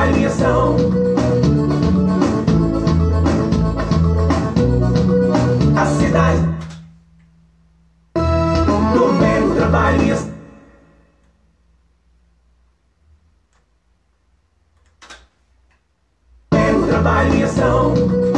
trabalho em ação. A cidade, governo, trabalho em ação. Governo, trabalho em ação.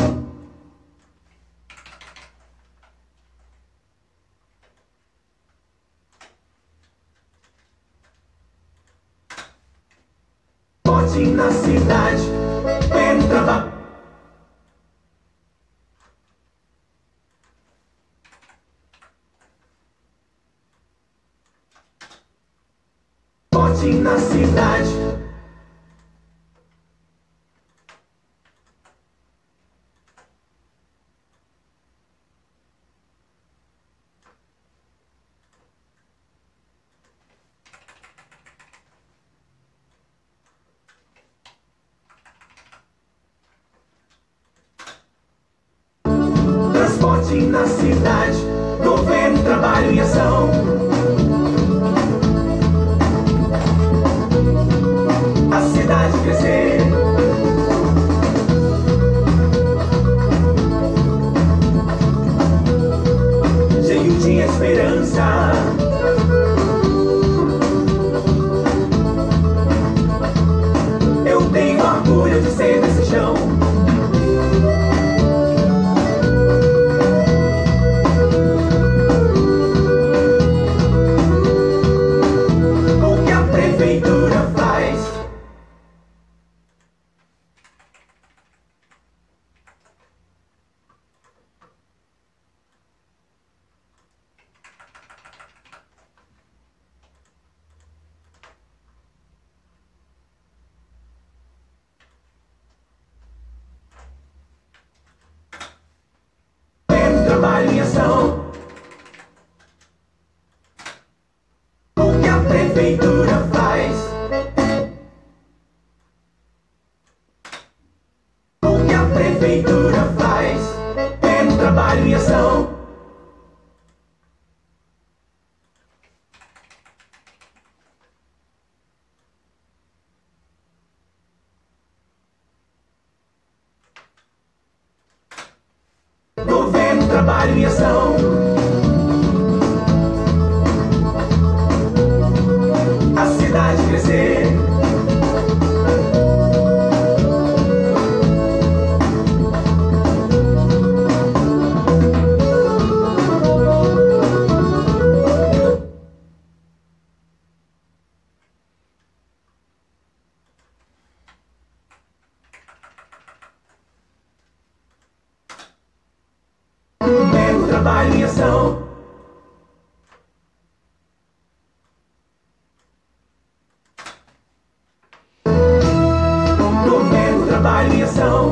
Na cidade, governo, trabalho. Na cidade, transporte na cidade, governo, trabalho em ação. A cidade crescer, cheio de esperança. Eu tenho orgulho de ser desse chão. Trabalho em ação. O que a prefeitura faz? O que a prefeitura faz? É no trabalho em ação. Governo, trabalho em ação. A cidade crescer, governo, trabalho em ação. Governo, trabalho em ação.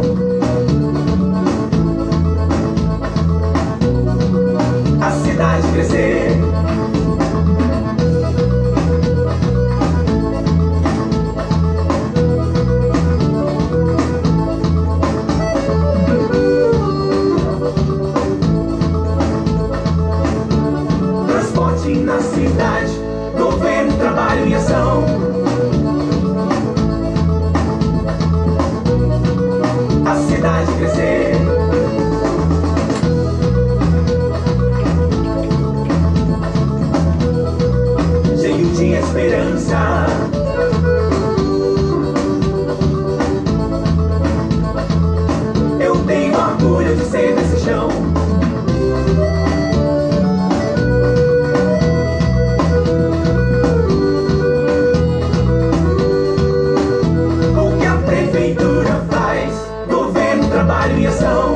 A cidade crescer, na cidade, governo, trabalho em ação. A cidade crescer, cheio de esperança. Eu tenho orgulho de ser desse chão. Trabalho em ação.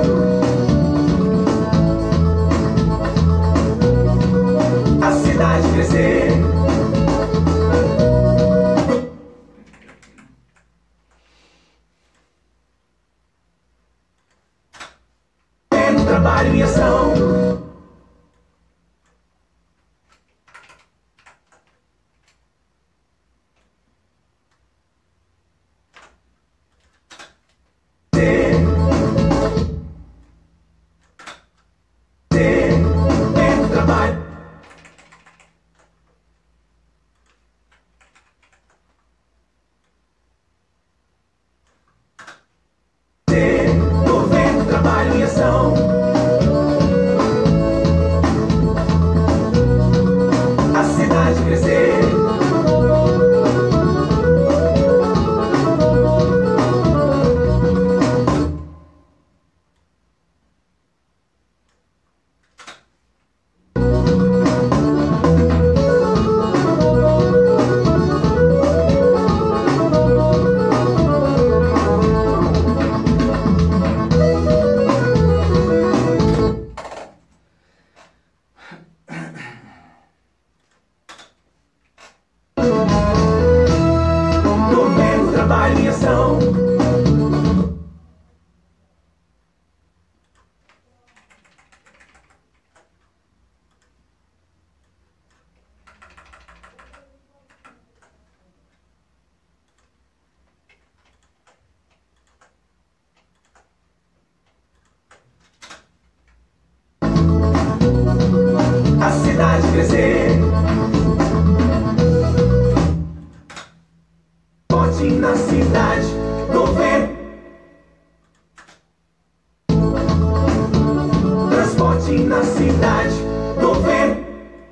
a cidade crescer. Transporte na cidade, governo. Transporte na cidade, governo.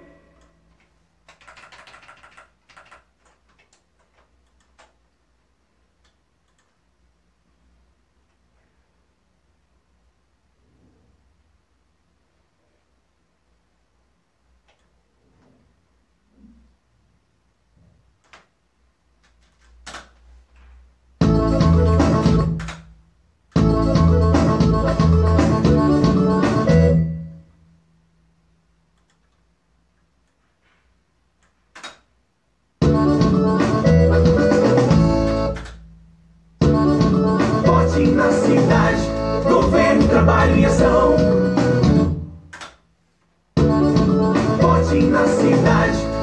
Na cidade, governo, trabalho e ação. Vote na cidade.